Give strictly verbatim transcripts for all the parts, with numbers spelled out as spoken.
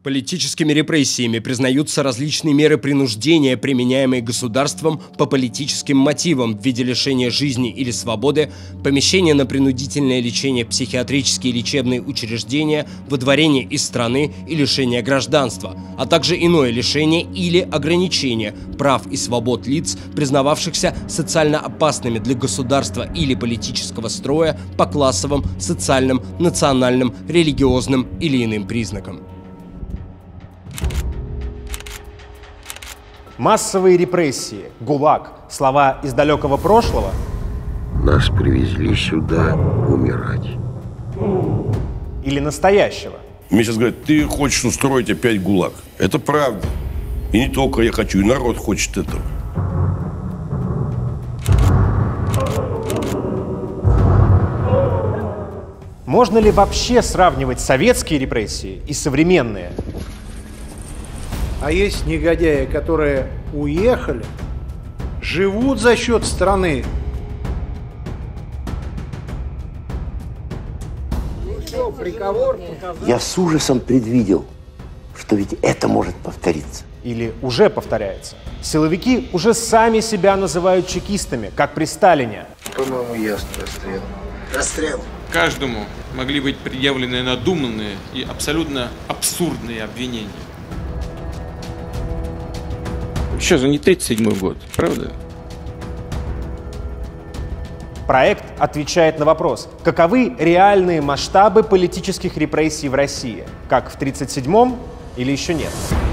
Политическими репрессиями признаются различные меры принуждения, применяемые государством по политическим мотивам в виде лишения жизни или свободы, помещения на принудительное лечение в психиатрические лечебные учреждения, выдворение из страны и лишение гражданства, а также иное лишение или ограничение прав и свобод лиц, признававшихся социально опасными для государства или политического строя по классовым, социальным, национальным, религиозным или иным признакам. Массовые репрессии, ГУЛАГ, слова из далекого прошлого? Нас привезли сюда умирать. Или настоящего? Мне сейчас говорят, ты хочешь устроить опять ГУЛАГ. Это правда. И не только я хочу, и народ хочет этого. Можно ли вообще сравнивать советские репрессии и современные? А есть негодяи, которые уехали, живут за счет страны. Я с ужасом предвидел, что ведь это может повториться. Или уже повторяется. Силовики уже сами себя называют чекистами, как при Сталине. По-моему, ясно расстрел. Расстрел. Каждому могли быть предъявлены надуманные и абсолютно абсурдные обвинения. Сейчас же не тридцать седьмой год, правда? Проект отвечает на вопрос, каковы реальные масштабы политических репрессий в России, как в тридцать седьмом или еще нет.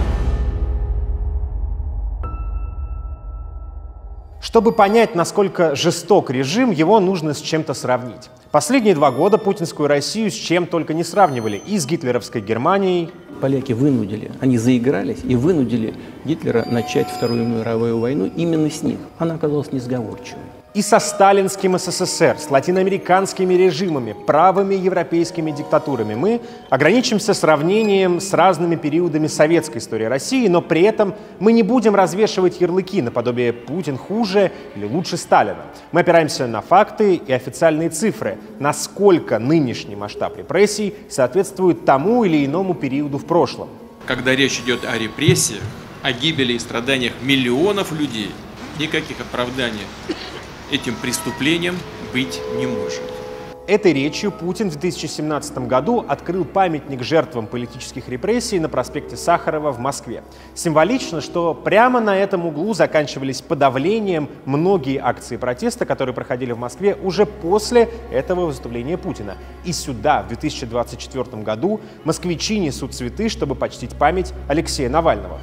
Чтобы понять, насколько жесток режим, его нужно с чем-то сравнить. Последние два года путинскую Россию с чем только не сравнивали. И с гитлеровской Германией. Поляки вынудили, они заигрались и вынудили Гитлера начать Вторую мировую войну именно с них. Она оказалась несговорчивой. И со сталинским СССР, с латиноамериканскими режимами, правыми европейскими диктатурами. Мы ограничимся сравнением с разными периодами советской истории России, но при этом мы не будем развешивать ярлыки наподобие «Путин хуже» или «лучше Сталина». Мы опираемся на факты и официальные цифры, насколько нынешний масштаб репрессий соответствует тому или иному периоду в прошлом. Когда речь идет о репрессиях, о гибели и страданиях миллионов людей, никаких оправданий этим преступлением быть не может. Этой речью Путин в две тысячи семнадцатом году открыл памятник жертвам политических репрессий на проспекте Сахарова в Москве. Символично, что прямо на этом углу заканчивались подавлением многие акции протеста, которые проходили в Москве уже после этого выступления Путина. И сюда в две тысячи двадцать четвёртом году москвичи несут цветы, чтобы почтить память Алексея Навального.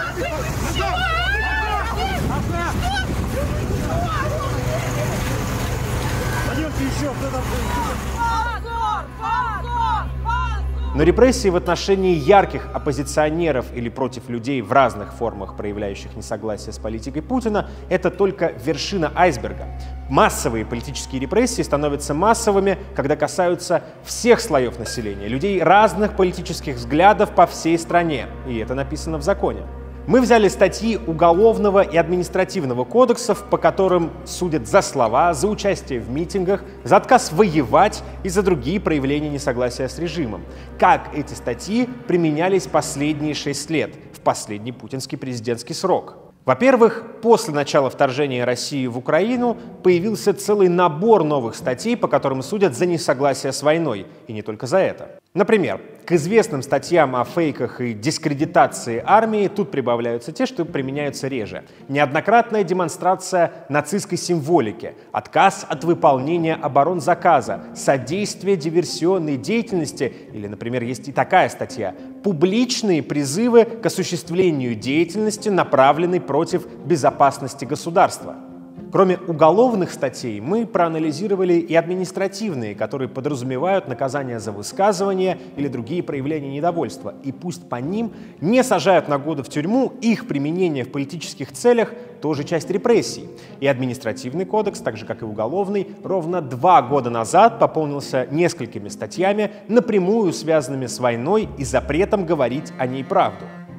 Но репрессии в отношении ярких оппозиционеров или против людей в разных формах, проявляющих несогласие с политикой Путина, это только вершина айсберга. Массовые политические репрессии становятся массовыми, когда касаются всех слоев населения, людей разных политических взглядов по всей стране. И это написано в законе. Мы взяли статьи Уголовного и Административного кодексов, по которым судят за слова, за участие в митингах, за отказ воевать и за другие проявления несогласия с режимом. Как эти статьи применялись последние шесть лет, в последний путинский президентский срок? Во-первых, после начала вторжения России в Украину появился целый набор новых статей, по которым судят за несогласие с войной, и не только за это. Например, к известным статьям о фейках и дискредитации армии тут прибавляются те, что применяются реже. Неоднократная демонстрация нацистской символики, отказ от выполнения оборонзаказа, содействие диверсионной деятельности, или, например, есть и такая статья – публичные призывы к осуществлению деятельности, направленной против безопасности государства. Кроме уголовных статей, мы проанализировали и административные, которые подразумевают наказание за высказывание или другие проявления недовольства. И пусть по ним не сажают на годы в тюрьму, их применение в политических целях тоже часть репрессий. И административный кодекс, так же как и уголовный, ровно два года назад пополнился несколькими статьями, напрямую связанными с войной и запретом говорить о ней правду.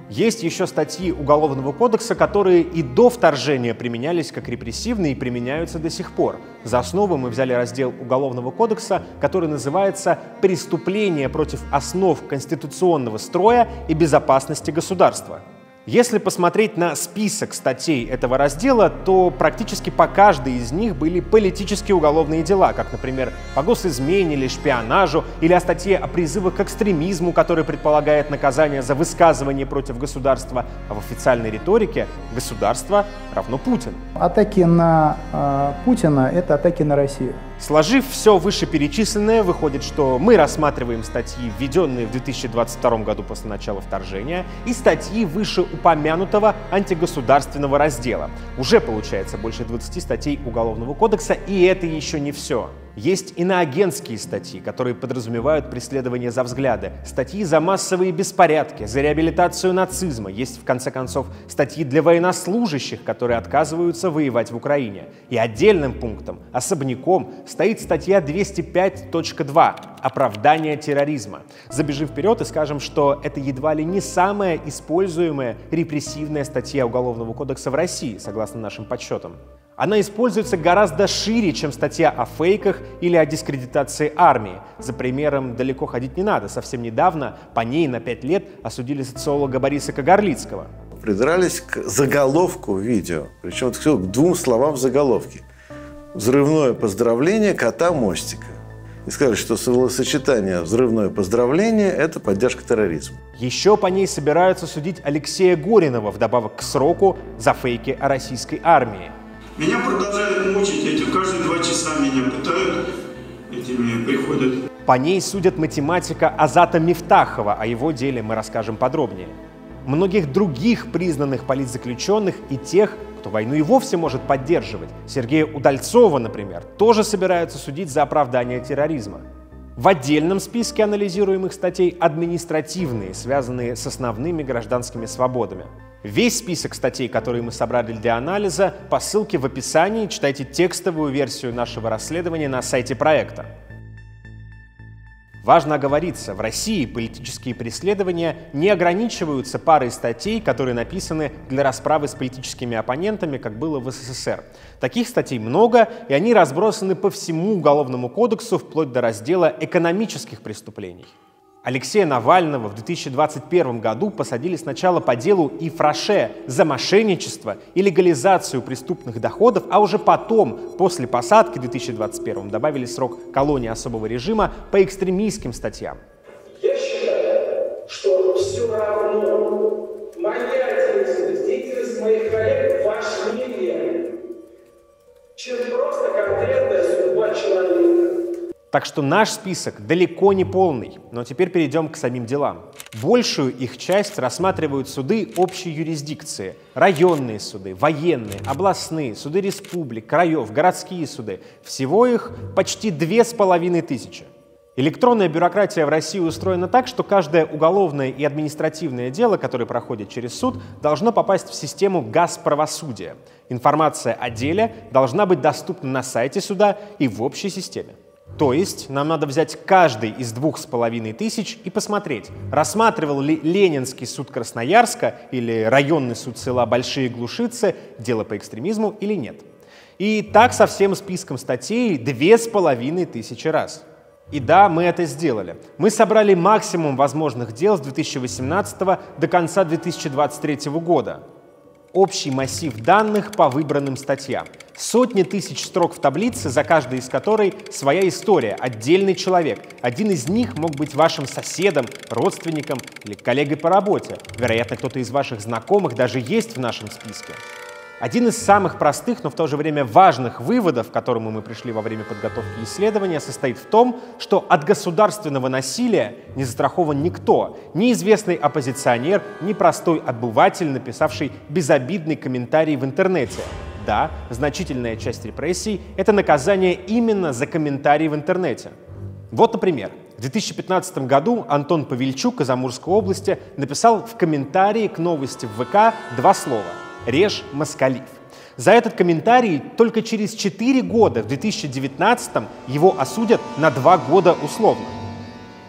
Есть еще статьи Уголовного кодекса, которые и до вторжения применялись как репрессивные и применяются до сих пор. За основу мы взяли раздел Уголовного кодекса, который называется «Преступления против основ конституционного строя и безопасности государства». Если посмотреть на список статей этого раздела, то практически по каждой из них были политические уголовные дела, как, например, по госизмене или шпионажу, или о статье о призывах к экстремизму, который предполагает наказание за высказывание против государства, а в официальной риторике государство равно Путин. Атаки на э, Путина — это атаки на Россию. Сложив все вышеперечисленное, выходит, что мы рассматриваем статьи, введенные в две тысячи двадцать втором году после начала вторжения, и статьи вышеупомянутого антигосударственного раздела. Уже получается больше двадцати статей Уголовного кодекса, и это еще не все. Есть иноагентские статьи, которые подразумевают преследование за взгляды, статьи за массовые беспорядки, за реабилитацию нацизма. Есть, в конце концов, статьи для военнослужащих, которые отказываются воевать в Украине. И отдельным пунктом, особняком, стоит статья двести пять точка два «Оправдание терроризма». Забежим вперед и скажем, что это едва ли не самая используемая репрессивная статья Уголовного кодекса в России, согласно нашим подсчетам. Она используется гораздо шире, чем статья о фейках или о дискредитации армии. За примером далеко ходить не надо. Совсем недавно по ней на пять лет осудили социолога Бориса Кагарлицкого. Придрались к заголовку видео, причем все к двум словам в заголовке. «Взрывное поздравление кота Мостика». И сказали, что словосочетание «взрывное поздравление» — это поддержка терроризма. Еще по ней собираются судить Алексея Горинова вдобавок к сроку за фейки о российской армии. Меня продолжают мучить, эти каждые два часа меня пытают, этими приходят. По ней судят математика Азата Мифтахова, о его деле мы расскажем подробнее. Многих других признанных политзаключенных и тех, кто войну и вовсе может поддерживать, Сергея Удальцова, например, тоже собираются судить за оправдание терроризма. В отдельном списке анализируемых статей административные, связанные с основными гражданскими свободами. Весь список статей, которые мы собрали для анализа, по ссылке в описании. Читайте текстовую версию нашего расследования на сайте проекта. Важно оговориться, в России политические преследования не ограничиваются парой статей, которые написаны для расправы с политическими оппонентами, как было в СССР. Таких статей много, и они разбросаны по всему Уголовному кодексу, вплоть до раздела экономических преступлений. Алексея Навального в две тысячи двадцать первом году посадили сначала по делу Ифраше за мошенничество и легализацию преступных доходов, а уже потом, после посадки в две тысячи двадцать первом, добавили срок колонии особого режима по экстремистским статьям. Я считаю, что все равно моя деятельность, деятельность моих коллег важнее, чем просто конкретная судьба человека. Так что наш список далеко не полный, но теперь перейдем к самим делам. Большую их часть рассматривают суды общей юрисдикции, районные суды, военные, областные, суды республик, краев, городские суды. Всего их почти две с половиной тысячи. Электронная бюрократия в России устроена так, что каждое уголовное и административное дело, которое проходит через суд, должно попасть в систему Газправосудия. Информация о деле должна быть доступна на сайте суда и в общей системе. То есть нам надо взять каждый из двух с половиной тысяч и посмотреть, рассматривал ли Ленинский суд Красноярска или районный суд села Большие Глушицы дело по экстремизму или нет. И так со всем списком статей две с половиной тысячи раз. И да, мы это сделали. Мы собрали максимум возможных дел с две тысячи восемнадцатого до конца две тысячи двадцать третьего года. Общий массив данных по выбранным статьям. Сотни тысяч строк в таблице, за каждой из которой своя история, отдельный человек. Один из них мог быть вашим соседом, родственником или коллегой по работе. Вероятно, кто-то из ваших знакомых даже есть в нашем списке. Один из самых простых, но в то же время важных выводов, к которому мы пришли во время подготовки исследования, состоит в том, что от государственного насилия не застрахован никто, ни известный оппозиционер, ни простой обыватель, написавший безобидный комментарий в интернете. Да, значительная часть репрессий — это наказание именно за комментарии в интернете. Вот, например, в две тысячи пятнадцатом году Антон Павельчук из Амурской области написал в комментарии к новости в ВК два слова: «Режь москалив». За этот комментарий только через четыре года, в две тысячи девятнадцатом, его осудят на два года условно.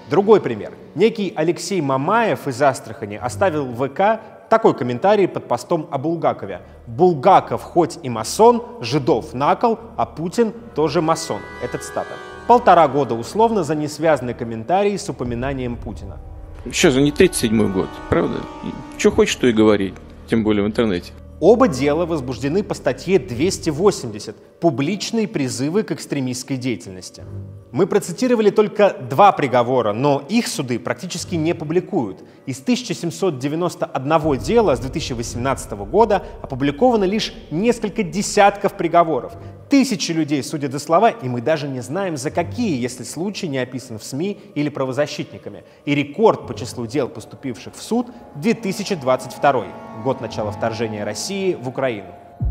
Другой пример. Некий Алексей Мамаев из Астрахани оставил в ВК такой комментарий под постом о Булгакове. «Булгаков хоть и масон, жидов на кол, а Путин тоже масон». Это цитата. Полтора года условно за несвязанный комментарий с упоминанием Путина. Сейчас же не тридцать седьмой год, правда? Что хочешь, то и говори, тем более в интернете. Оба дела возбуждены по статье двести восемьдесят «Публичные призывы к экстремистской деятельности». Мы процитировали только два приговора, но их суды практически не публикуют. Из тысяча семьсот девяносто одного дела с две тысячи восемнадцатого года опубликовано лишь несколько десятков приговоров. Тысячи людей судят за слова, и мы даже не знаем, за какие, если случай не описан в СМИ или правозащитниками. И рекорд по числу дел, поступивших в суд, две тысячи двадцать второй, год начала вторжения России в Украину.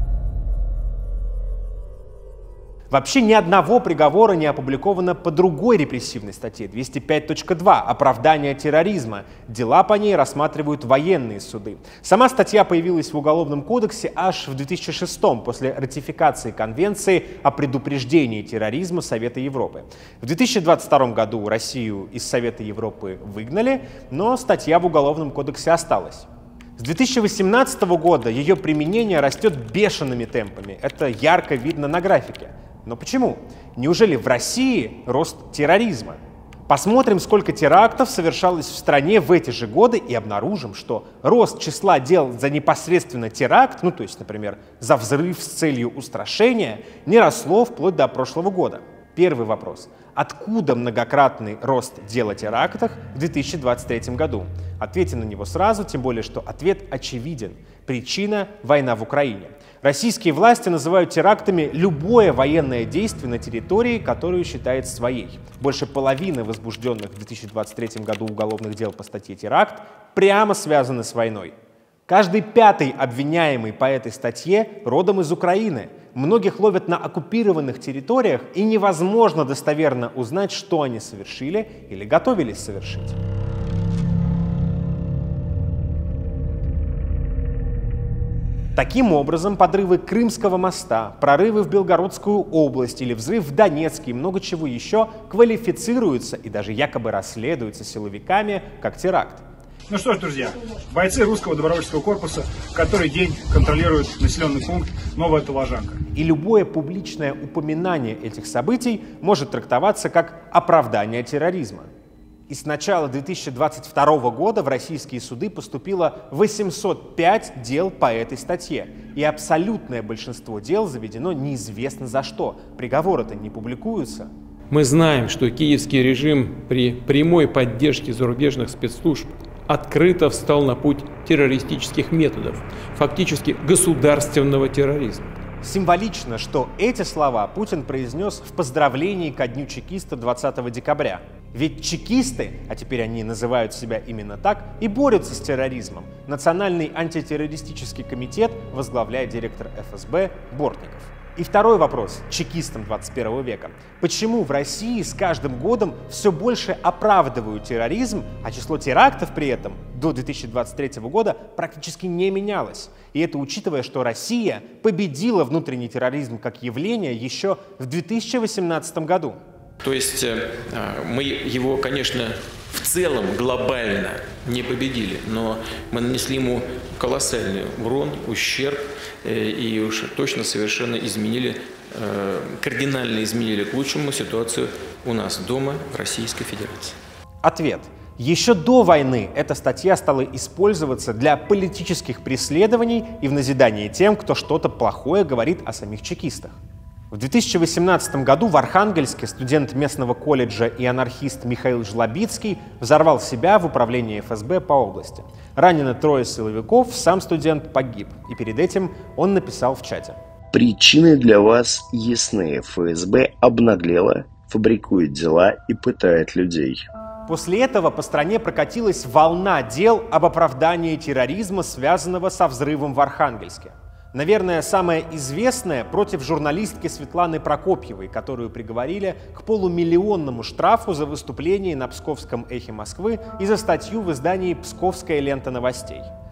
Вообще ни одного приговора не опубликовано по другой репрессивной статье двести пять точка два «Оправдание терроризма». Дела по ней рассматривают военные суды. Сама статья появилась в Уголовном кодексе аж в две тысячи шестом, после ратификации Конвенции о предупреждении терроризма Совета Европы. В две тысячи двадцать втором году Россию из Совета Европы выгнали, но статья в Уголовном кодексе осталась. С две тысячи восемнадцатого года ее применение растет бешеными темпами. Это ярко видно на графике. Но почему? Неужели в России рост терроризма? Посмотрим, сколько терактов совершалось в стране в эти же годы, и обнаружим, что рост числа дел за непосредственно теракт, ну то есть, например, за взрыв с целью устрашения, не росло вплоть до прошлого года. Первый вопрос. Откуда многократный рост дел о терактах в две тысячи двадцать третьем году? Ответим на него сразу, тем более, что ответ очевиден. Причина – война в Украине. Российские власти называют терактами любое военное действие на территории, которую считает своей. Больше половины возбужденных в две тысячи двадцать третьем году уголовных дел по статье «Теракт» прямо связаны с войной. Каждый пятый обвиняемый по этой статье родом из Украины. Многих ловят на оккупированных территориях, и невозможно достоверно узнать, что они совершили или готовились совершить. Таким образом, подрывы Крымского моста, прорывы в Белгородскую область или взрыв в Донецке и много чего еще квалифицируются и даже якобы расследуются силовиками как теракт. Ну что ж, друзья, бойцы русского добровольческого корпуса который день контролируют населенный пункт Новая Толожанка. И любое публичное упоминание этих событий может трактоваться как оправдание терроризма. И с начала две тысячи двадцать второго года в российские суды поступило восемьсот пять дел по этой статье. И абсолютное большинство дел заведено неизвестно за что. Приговоры-то не публикуются. Мы знаем, что киевский режим при прямой поддержке зарубежных спецслужб открыто встал на путь террористических методов, фактически государственного терроризма. Символично, что эти слова Путин произнес в поздравлении ко Дню чекиста двадцатого декабря. Ведь чекисты, а теперь они называют себя именно так, и борются с терроризмом. Национальный антитеррористический комитет возглавляет директор эф эс бэ Бортников. И второй вопрос чекистам двадцать первого века. Почему в России с каждым годом все больше оправдывают терроризм, а число терактов при этом до две тысячи двадцать третьего года практически не менялось? И это учитывая, что Россия победила внутренний терроризм как явление еще в две тысячи восемнадцатом году. То есть мы его, конечно, в целом глобально не победили, но мы нанесли ему колоссальный урон, ущерб, и уж точно совершенно изменили, кардинально изменили к лучшему ситуацию у нас дома, в Российской Федерации. Ответ. Еще до войны эта статья стала использоваться для политических преследований и в назидание тем, кто что-то плохое говорит о самих чекистах. В две тысячи восемнадцатом году в Архангельске студент местного колледжа и анархист Михаил Жлобицкий взорвал себя в управлении эф эс бэ по области. Ранено трое силовиков, сам студент погиб. И перед этим он написал в чате. Причины для вас ясны. эф эс бэ обнаглела, фабрикует дела и пытает людей. После этого по стране прокатилась волна дел об оправдании терроризма, связанного со взрывом в Архангельске. Наверное, самое известное против журналистки Светланы Прокопьевой, которую приговорили к полумиллионному штрафу за выступление на Псковском эхе Москвы и за статью в издании «Псковская лента новостей».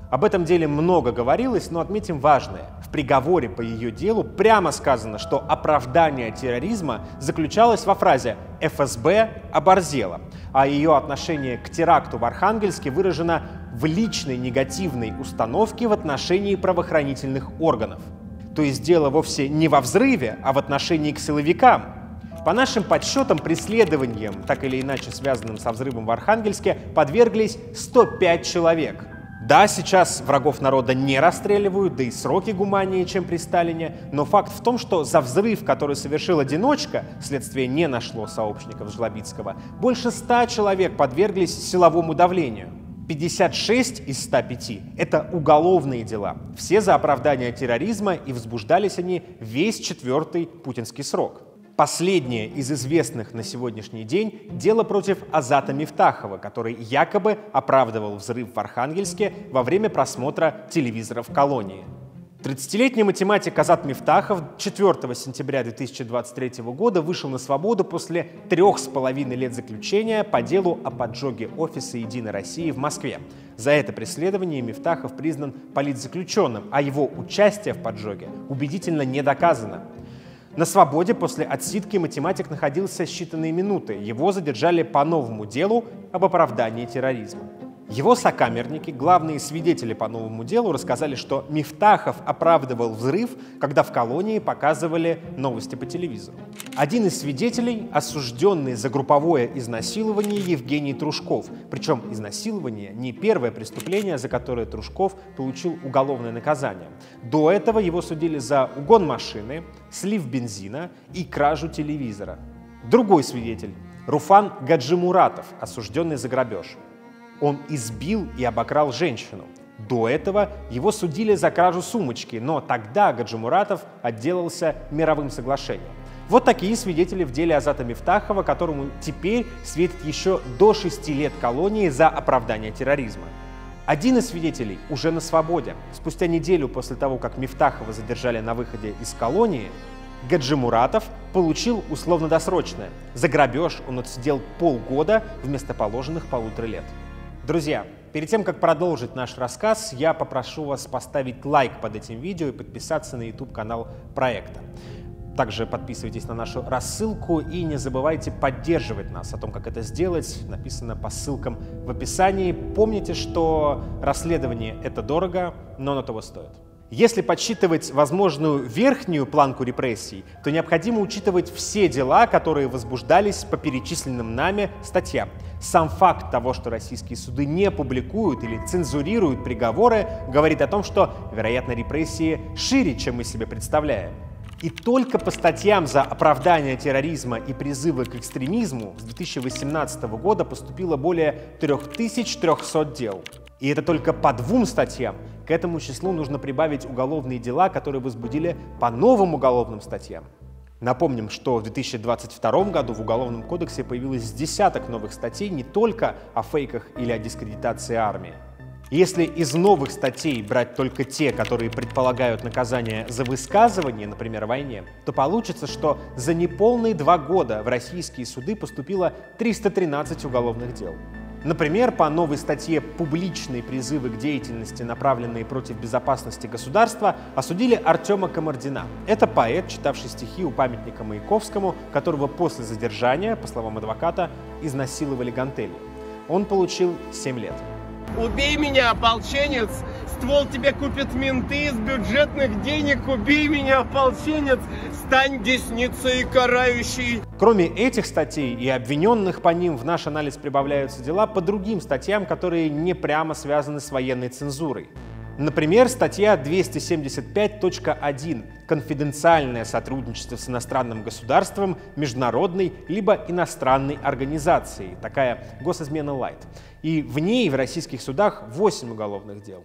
Об этом деле много говорилось, но отметим важное. В приговоре по ее делу прямо сказано, что оправдание терроризма заключалось во фразе «эф эс бэ оборзело», а ее отношение к теракту в Архангельске выражено в личной негативной установке в отношении правоохранительных органов. То есть дело вовсе не во взрыве, а в отношении к силовикам. По нашим подсчетам, преследованиям, так или иначе связанным со взрывом в Архангельске, подверглись сто пять человек. Да, сейчас врагов народа не расстреливают, да и сроки гуманнее, чем при Сталине, но факт в том, что за взрыв, который совершил одиночка, следствие не нашло сообщников Жлобицкого, больше ста человек подверглись силовому давлению. пятьдесят шесть из ста пяти — это уголовные дела, все за оправдание терроризма, и возбуждались они весь четвертый путинский срок. Последнее из известных на сегодняшний день — дело против Азата Мифтахова, который якобы оправдывал взрыв в Архангельске во время просмотра телевизора в колонии. тридцатилетний математик Азат Мифтахов четвёртого сентября две тысячи двадцать третьего года вышел на свободу после трех с половиной лет заключения по делу о поджоге офиса «Единой России» в Москве. За это преследование Мифтахов признан политзаключенным, а его участие в поджоге убедительно не доказано. На свободе после отсидки математик находился считанные минуты. Его задержали по новому делу об оправдании терроризма. Его сокамерники, главные свидетели по новому делу, рассказали, что Мифтахов оправдывал взрыв, когда в колонии показывали новости по телевизору. Один из свидетелей — осужденный за групповое изнасилование Евгений Трушков. Причем изнасилование — не первое преступление, за которое Трушков получил уголовное наказание. До этого его судили за угон машины, слив бензина и кражу телевизора. Другой свидетель — Руфан Гаджимуратов, осужденный за грабеж. Он избил и обокрал женщину. До этого его судили за кражу сумочки, но тогда Гаджимуратов отделался мировым соглашением. Вот такие свидетели в деле Азата Мифтахова, которому теперь светит еще до шести лет колонии за оправдание терроризма. Один из свидетелей уже на свободе. Спустя неделю после того, как Мифтахова задержали на выходе из колонии, Гаджимуратов получил условно-досрочное. За грабеж он отсидел полгода вместо положенных полутора лет. Друзья, перед тем, как продолжить наш рассказ, я попрошу вас поставить лайк под этим видео и подписаться на YouTube-канал проекта. Также подписывайтесь на нашу рассылку и не забывайте поддерживать нас. О том, как это сделать, написано по ссылкам в описании. Помните, что расследование — это дорого, но оно того стоит. Если подсчитывать возможную верхнюю планку репрессий, то необходимо учитывать все дела, которые возбуждались по перечисленным нами статьям. Сам факт того, что российские суды не публикуют или цензурируют приговоры, говорит о том, что, вероятно, репрессии шире, чем мы себе представляем. И только по статьям за оправдание терроризма и призывы к экстремизму с две тысячи восемнадцатого года поступило более трёх тысяч трёхсот дел. И это только по двум статьям. К этому числу нужно прибавить уголовные дела, которые возбудили по новым уголовным статьям. Напомним, что в две тысячи двадцать втором году в Уголовном кодексе появилось десяток новых статей не только о фейках или о дискредитации армии. Если из новых статей брать только те, которые предполагают наказание за высказывание, например, о войне, то получится, что за неполные два года в российские суды поступило триста тринадцать уголовных дел. Например, по новой статье «Публичные призывы к деятельности, направленные против безопасности государства», осудили Артема Камардина. Это поэт, читавший стихи у памятника Маяковскому, которого после задержания, по словам адвоката, изнасиловали гантелью. Он получил семь лет. Убей меня, ополченец! Ствол тебе купят менты, с бюджетных денег убей меня, ополченец! Стань десницей карающей! Кроме этих статей и обвиненных по ним в наш анализ прибавляются дела по другим статьям, которые не прямо связаны с военной цензурой. Например, статья двести семьдесят пять точка один «Конфиденциальное сотрудничество с иностранным государством, международной либо иностранной организацией», такая госизмена лайт. И в ней в российских судах восемь уголовных дел.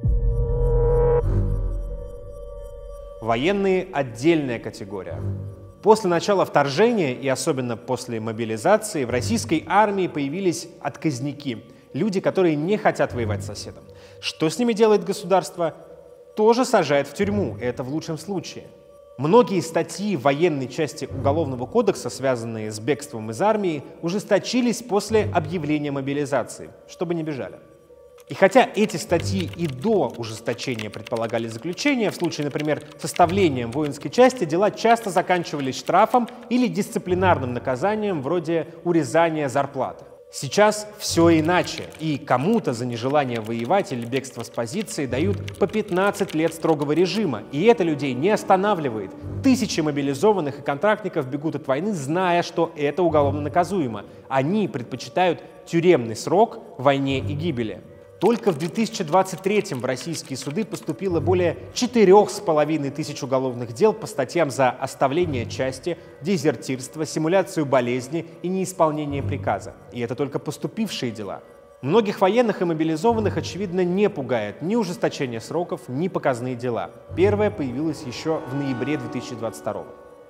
Военные — отдельная категория. После начала вторжения и особенно после мобилизации в российской армии появились отказники, люди, которые не хотят воевать с соседом. Что с ними делает государство? Тоже сажает в тюрьму, и это в лучшем случае. Многие статьи военной части Уголовного кодекса, связанные с бегством из армии, ужесточились после объявления мобилизации, чтобы не бежали. И хотя эти статьи и до ужесточения предполагали заключение, в случае, например, составлением воинской части, дела часто заканчивались штрафом или дисциплинарным наказанием вроде урезания зарплаты. Сейчас все иначе, и кому-то за нежелание воевать или бегство с позиции дают по пятнадцать лет строгого режима, и это людей не останавливает. Тысячи мобилизованных и контрактников бегут от войны, зная, что это уголовно наказуемо. Они предпочитают тюремный срок войне и гибели. Только в две тысячи двадцать третьем в российские суды поступило более четырёх с половиной тысяч уголовных дел по статьям за оставление части, дезертирство, симуляцию болезни и неисполнение приказа. И это только поступившие дела. Многих военных и мобилизованных, очевидно, не пугает ни ужесточение сроков, ни показные дела. Первое появилось еще в ноябре две тысячи двадцать второго.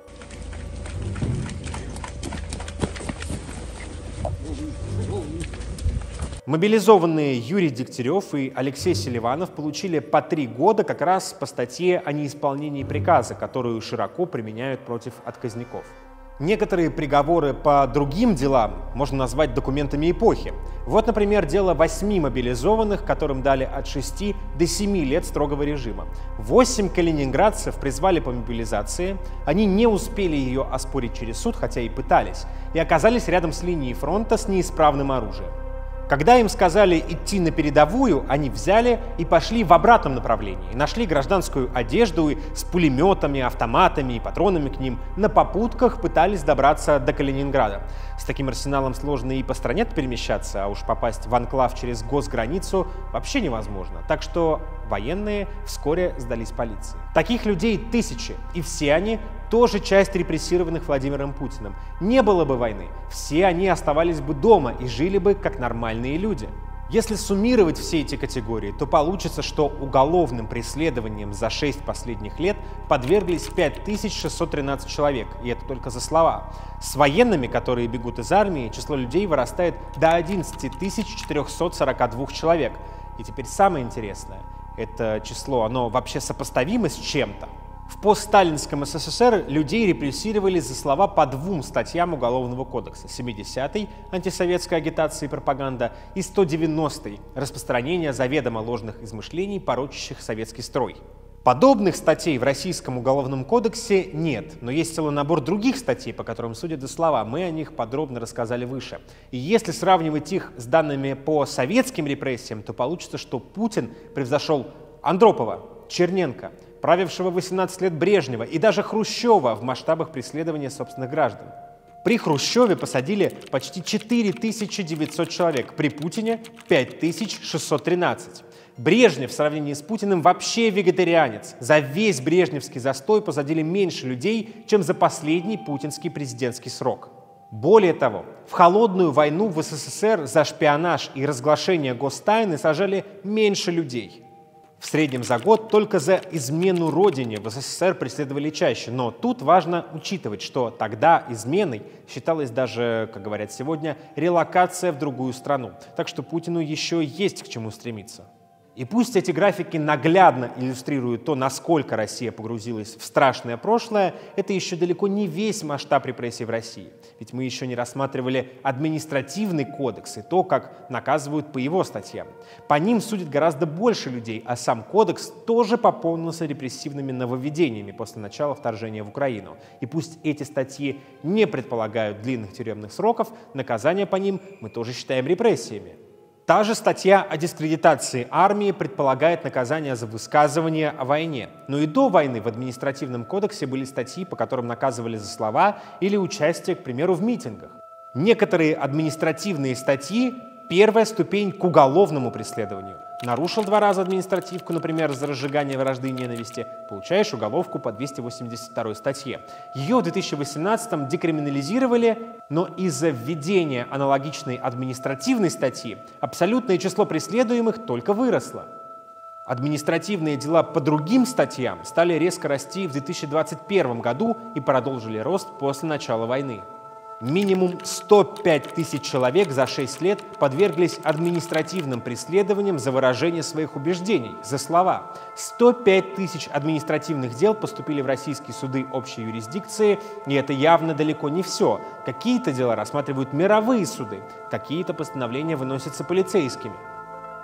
Мобилизованные Юрий Дегтярев и Алексей Селиванов получили по три года как раз по статье о неисполнении приказа, которую широко применяют против отказников. Некоторые приговоры по другим делам можно назвать документами эпохи. Вот, например, дело восьми мобилизованных, которым дали от шести до семи лет строгого режима. Восемь калининградцев призвали по мобилизации, они не успели ее оспорить через суд, хотя и пытались, и оказались рядом с линией фронта с неисправным оружием. Когда им сказали идти на передовую, они взяли и пошли в обратном направлении. Нашли гражданскую одежду и с пулеметами, автоматами и патронами к ним. На попутках пытались добраться до Калининграда. С таким арсеналом сложно и по стране перемещаться, а уж попасть в анклав через госграницу вообще невозможно. Так что военные вскоре сдались полиции. Таких людей тысячи, и все они тоже часть репрессированных Владимиром Путиным. Не было бы войны, все они оставались бы дома и жили бы как нормальные люди. Если суммировать все эти категории, то получится, что уголовным преследованием за шесть последних лет подверглись пять тысяч шестьсот тринадцать человек, и это только за слова. С военными, которые бегут из армии, число людей вырастает до одиннадцати тысяч четырёхсот сорока двух человек. И теперь самое интересное, это число, оно вообще сопоставимо с чем-то? В постсталинском СССР людей репрессировали за слова по двум статьям Уголовного кодекса: семидесятой антисоветская агитация и пропаганда и сто девяностой распространение заведомо ложных измышлений, порочащих советский строй. Подобных статей в Российском Уголовном кодексе нет, но есть целый набор других статей, по которым судят за слова. Мы о них подробно рассказали выше. И если сравнивать их с данными по советским репрессиям, то получится, что Путин превзошел Андропова, Черненко, правившего восемнадцать лет Брежнева и даже Хрущева в масштабах преследования собственных граждан. При Хрущеве посадили почти четыре тысячи девятьсот человек, при Путине пять тысяч шестьсот тринадцать. Брежнев в сравнении с Путиным вообще вегетарианец. За весь брежневский застой посадили меньше людей, чем за последний путинский президентский срок. Более того, в холодную войну в СССР за шпионаж и разглашение гостайны сажали меньше людей. В среднем за год только за измену родине в СССР преследовали чаще. Но тут важно учитывать, что тогда изменой считалась даже, как говорят сегодня, релокация в другую страну. Так что Путину еще есть к чему стремиться. И пусть эти графики наглядно иллюстрируют то, насколько Россия погрузилась в страшное прошлое, это еще далеко не весь масштаб репрессий в России. Ведь мы еще не рассматривали административный кодекс и то, как наказывают по его статьям. По ним судят гораздо больше людей, а сам кодекс тоже пополнился репрессивными нововведениями после начала вторжения в Украину. И пусть эти статьи не предполагают длинных тюремных сроков, наказания по ним мы тоже считаем репрессиями. Та же статья о дискредитации армии предполагает наказание за высказывание о войне. Но и до войны в административном кодексе были статьи, по которым наказывали за слова или участие, к примеру, в митингах. Некоторые административные статьи – первая ступень к уголовному преследованию. Нарушил два раза административку, например, за разжигание вражды и ненависти, получаешь уголовку по двести восемьдесят второй статье. Ее в две тысячи восемнадцатом декриминализировали, но из-за введения аналогичной административной статьи абсолютное число преследуемых только выросло. Административные дела по другим статьям стали резко расти в две тысячи двадцать первом году и продолжили рост после начала войны. Минимум сто пять тысяч человек за шесть лет подверглись административным преследованиям за выражение своих убеждений, за слова. сто пять тысяч административных дел поступили в российские суды общей юрисдикции, и это явно далеко не все. Какие-то дела рассматривают мировые суды, какие-то постановления выносятся полицейскими.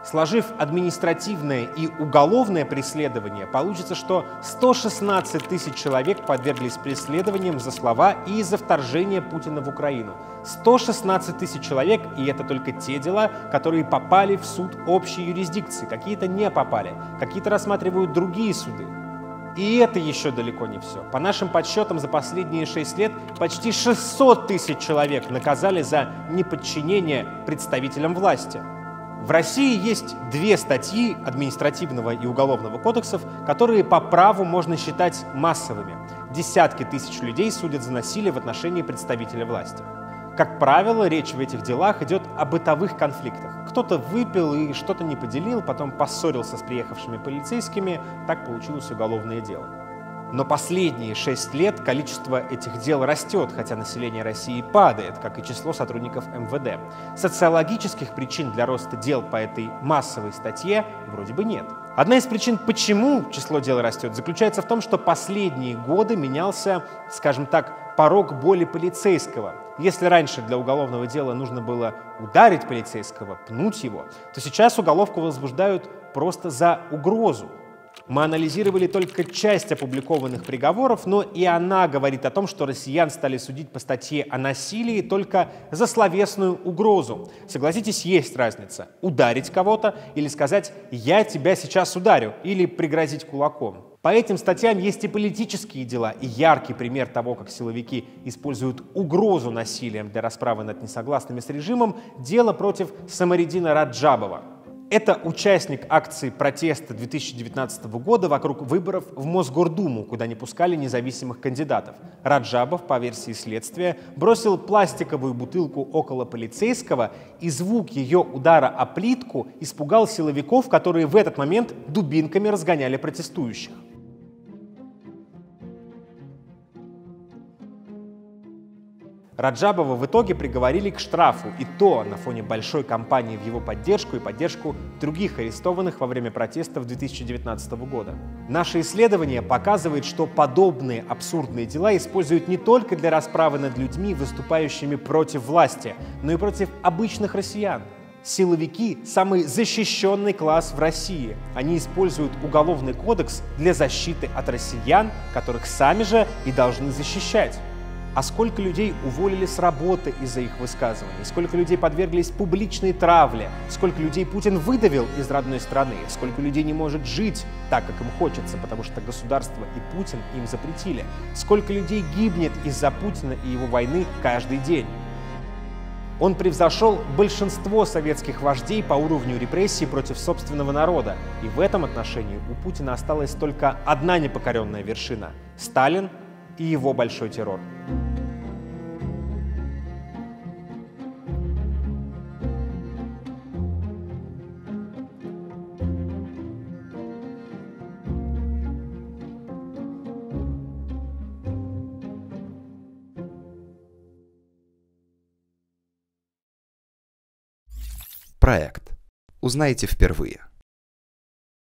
Сложив административное и уголовное преследование, получится, что сто шестнадцать тысяч человек подверглись преследованиям за слова и из-за вторжения Путина в Украину. сто шестнадцать тысяч человек, и это только те дела, которые попали в суд общей юрисдикции, какие-то не попали, какие-то рассматривают другие суды. И это еще далеко не все. По нашим подсчетам, за последние шесть лет почти шестьсот тысяч человек наказали за неподчинение представителям власти. В России есть две статьи административного и уголовного кодексов, которые по праву можно считать массовыми. Десятки тысяч людей судят за насилие в отношении представителя власти. Как правило, речь в этих делах идет о бытовых конфликтах. Кто-то выпил и что-то не поделил, потом поссорился с приехавшими полицейскими, так получилось уголовное дело. Но последние шесть лет количество этих дел растет, хотя население России падает, как и число сотрудников эм вэ дэ. Социологических причин для роста дел по этой массовой статье вроде бы нет. Одна из причин, почему число дел растет, заключается в том, что последние годы менялся, скажем так, порог боли полицейского. Если раньше для уголовного дела нужно было ударить полицейского, пнуть его, то сейчас уголовку возбуждают просто за угрозу. Мы анализировали только часть опубликованных приговоров, но и она говорит о том, что россиян стали судить по статье о насилии только за словесную угрозу. Согласитесь, есть разница. Ударить кого-то или сказать «я тебя сейчас ударю» или пригрозить кулаком. По этим статьям есть и политические дела, и яркий пример того, как силовики используют угрозу насилием для расправы над несогласными с режимом – дело против Самариддина Раджабова. Это участник акции протеста две тысячи девятнадцатого года вокруг выборов в Мосгордуму, куда не пускали независимых кандидатов. Раджабов, по версии следствия, бросил пластиковую бутылку около полицейского, и звук ее удара о плитку испугал силовиков, которые в этот момент дубинками разгоняли протестующих. Раджабова в итоге приговорили к штрафу, и то на фоне большой кампании в его поддержку и поддержку других арестованных во время протестов две тысячи девятнадцатого года. Наше исследование показывает, что подобные абсурдные дела используют не только для расправы над людьми, выступающими против власти, но и против обычных россиян. Силовики – самый защищенный класс в России. Они используют уголовный кодекс для защиты от россиян, которых сами же и должны защищать. А сколько людей уволили с работы из-за их высказываний, сколько людей подверглись публичной травле, сколько людей Путин выдавил из родной страны, сколько людей не может жить так, как им хочется, потому что государство и Путин им запретили, сколько людей гибнет из-за Путина и его войны каждый день. Он превзошел большинство советских вождей по уровню репрессий против собственного народа, и в этом отношении у Путина осталась только одна непокоренная вершина – Сталин и его большой террор. Проект. Узнаете впервые.